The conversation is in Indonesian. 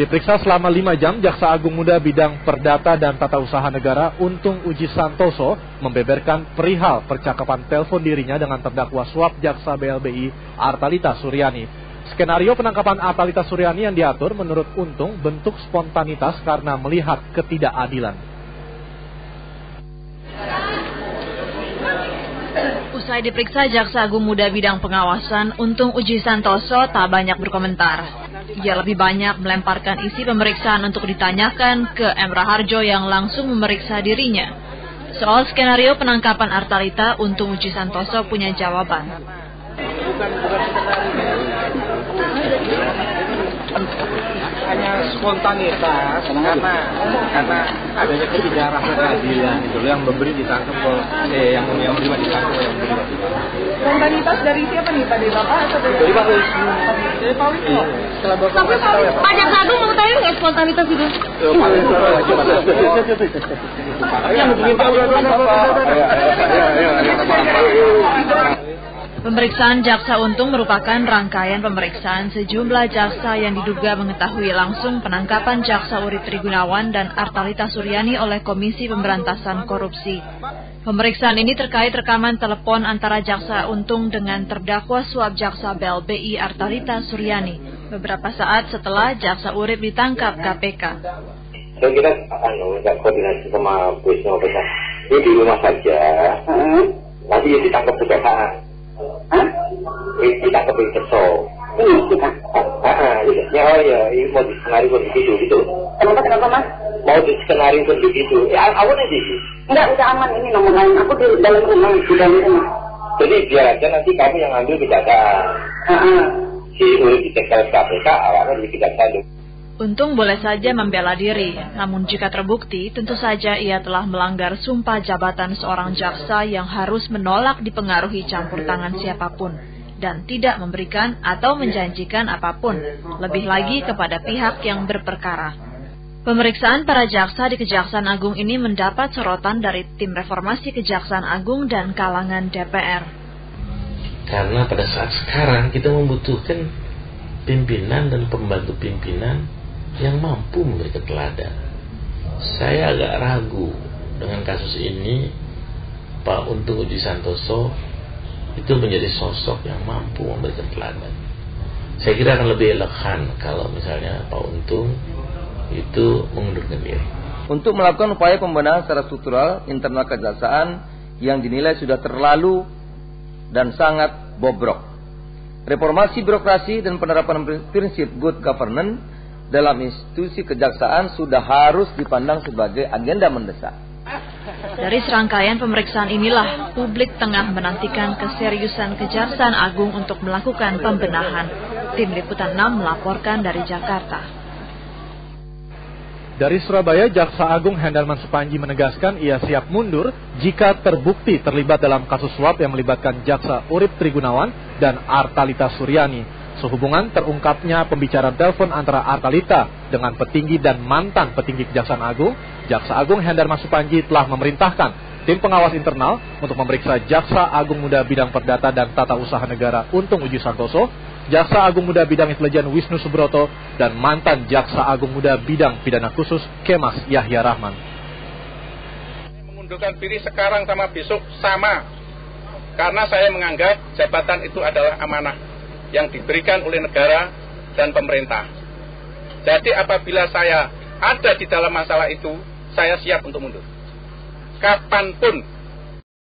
Diperiksa selama 5 jam, Jaksa Agung Muda Bidang Perdata dan Tata Usaha Negara Untung Uji Santoso membeberkan perihal percakapan telepon dirinya dengan terdakwa suap Jaksa BLBI Artalita Suryani. Skenario penangkapan Artalita Suryani yang diatur menurut Untung bentuk spontanitas karena melihat ketidakadilan. Usai diperiksa Jaksa Agung Muda Bidang Pengawasan, Untung Uji Santoso tak banyak berkomentar. Ia lebih banyak melemparkan isi pemeriksaan untuk ditanyakan ke M. Raharjo yang langsung memeriksa dirinya. Soal skenario penangkapan Artalita, Untung Uji Santoso punya jawaban. Hanya spontanitas karena adanya ketidakadilan keadilan itu yang memberi ditangkap yang menerima ditangkap yang menerima. Spontanitas dari siapa nih, Pak? Dari Bapak atau dari Pak Wisnu? Dari Pak Wisnu. Setelah Bapak kasih tahu ya Pak. Pak Jaksa Agung mau tahu nggak spontanitas itu? Pak Wisnu coba. Yang begini Pak. Pemeriksaan Jaksa Untung merupakan rangkaian pemeriksaan sejumlah jaksa yang diduga mengetahui langsung penangkapan Jaksa Urip Trigunawan dan Artalita Suryani oleh Komisi Pemberantasan Korupsi. Pemeriksaan ini terkait rekaman telepon antara Jaksa Untung dengan terdakwa suap Jaksa BLBI Artalita Suryani beberapa saat setelah Jaksa Urip ditangkap KPK. Saya kira nggak koordinasi sama Wisnu Besar. Ini di rumah saja. Nanti ya ditangkap kejaksaan. Ditangkap di Kerso. Ini mau diskenari pun begitu gitu. Kenapa Mas? Mau diskenari pun begitu. Awan aja sih. Enggak, udah aman, ini nomor lain. Aku di dalam rumah, Jadi biar aja nanti kamu yang ambil kejaksaan. Si Urip dicekal KPK, awalnya di kejaksaan. Untung boleh saja membela diri, namun jika terbukti, tentu saja ia telah melanggar sumpah jabatan seorang jaksa yang harus menolak dipengaruhi campur tangan siapapun dan tidak memberikan atau menjanjikan apapun, lebih lagi kepada pihak yang berperkara. Pemeriksaan para jaksa di Kejaksaan Agung ini mendapat sorotan dari tim reformasi Kejaksaan Agung dan kalangan DPR. Karena pada saat sekarang kita membutuhkan pimpinan dan pembantu pimpinan yang mampu memberikan teladan. Saya agak ragu dengan kasus ini Pak Untung Uji Santoso itu menjadi sosok yang mampu memberikan teladan. Saya kira akan lebih elegan kalau misalnya Pak Untung itu mengundurkan diri. Untuk melakukan upaya pembenahan secara struktural internal kejaksaan yang dinilai sudah terlalu dan sangat bobrok. Reformasi birokrasi dan penerapan prinsip good governance dalam institusi kejaksaan sudah harus dipandang sebagai agenda mendesak. Dari serangkaian pemeriksaan inilah publik tengah menantikan keseriusan Kejaksaan Agung untuk melakukan pembenahan. Tim Liputan 6 melaporkan dari Jakarta. Dari Surabaya, Jaksa Agung Hendarman Supanji menegaskan ia siap mundur jika terbukti terlibat dalam kasus suap yang melibatkan Jaksa Urip Trigunawan dan Artalita Suryani. Sehubungan terungkapnya pembicaraan telepon antara Artalita dengan petinggi dan mantan petinggi Kejaksaan Agung, Jaksa Agung Hendarman Supanji telah memerintahkan tim pengawas internal untuk memeriksa Jaksa Agung Muda Bidang Perdata dan Tata Usaha Negara Untung Uji Santoso, Jaksa Agung Muda Bidang Intelijen Wisnu Subroto, dan mantan Jaksa Agung Muda Bidang Pidana Khusus Kemas Yahya Rahman. Mengundurkan diri sekarang sama besok sama, karena saya menganggap jabatan itu adalah amanah yang diberikan oleh negara dan pemerintah. Jadi apabila saya ada di dalam masalah itu, saya siap untuk mundur. Kapanpun